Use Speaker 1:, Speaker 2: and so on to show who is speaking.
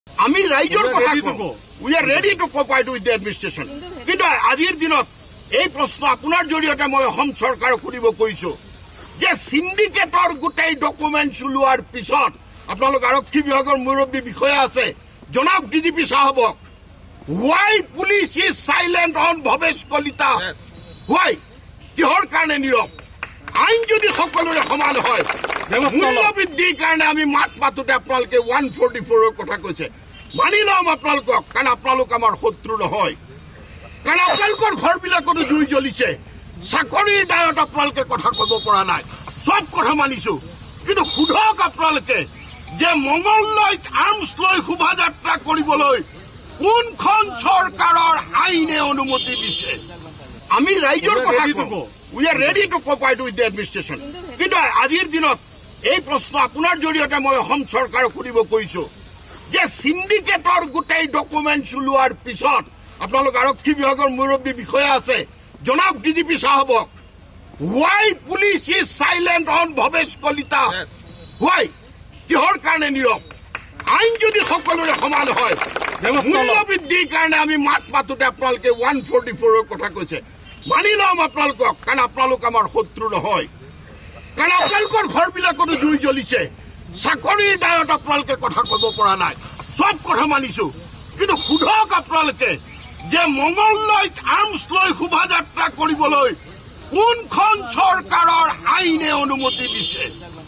Speaker 1: আমি ৰাইজৰ কথা কওঁ we are ready to cooperate with the administration কিন্তু আজিৰ দিনত এই প্ৰশ্ন আপোনাৰ জৰিয়তে মই অসম চৰকাৰক সুধিব কৈছো যে সিন্ডিকেটৰ গোটেই ডকুমেণ্টছ ওলোৱাৰ পিছত আপোনালোক আৰক্ষী বিভাগৰ মুৰব্বী বিষয়া আছে জনাওক ডিজিপি সাহেবক why police is silent on Bhabesh Kalita why কিহৰ কাৰণে নীৰৱ আইন যদি সকলোৰে সমান হয় মূল্য বৃদ্ধিৰ কাৰণে আমি মাত মাতোতে আপোনালোকে 144ৰ কথা কৈছে মানি লম আপোনালোকক কাৰণ আপোনালোক আমাৰ শত্ৰু নহয় কাৰণ আপোনালোকৰ ঘৰবিলাকতো জুই জ্বলিছে চাকৰিৰ দায়ত আপোনালোকে কথা ক'ব পৰা নাই সব কথা মানিছো কিন্তু সোধক আপোনালোকে যে মংগলদৈত আৰ্মছ লৈ শোভাযাত্ৰা কৰিবলৈ কোনখন চৰকাৰৰ আইনে অনুমতি দিছে আমি ৰাইজৰ কথা কওঁ we are ready to cooperate with the administration কিন্তু আজিৰ দিনত এই প্ৰশ্ন আপোনাৰ জৰিয়তে মই অসম চৰকাৰক সুধিব কৈছো যে সিন্ডিকেটৰ গোটেই ডকুমেণ্টছ ওলোৱাৰ পিছত আপোনালোক আৰক্ষী বিভাগৰ মুৰব্বী বিষয়া আছে জনাওক ডিজিপি সাহেবক why police is silent on Bhabesh Kalita why কিহৰ কাৰণে নীৰৱ আইন যদি সকলোৰে সমান হয় মূল্য বৃদ্ধিৰ কাৰণে আমি মাত মাতোতে আপোনালোকে 144ৰ কথা কৈছে মানি লম আপোনালোকক কাৰণ আপোনালোক আমাৰ শত্ৰু নহয় কাৰণ আপোনালোকৰ ঘৰবিলাকতো জুই জ্বলিছে চাকৰিৰ দায়ত আপোনালোকে কথা ক'ব পৰা নাই সব কথা মানিছো কিন্তু সোধক আপোনালোকে যে মংগলদৈত আৰ্মছ লৈ শোভাযাত্ৰা কৰিবলৈ কোনখন চৰকাৰৰ আইনে অনুমতি দিছে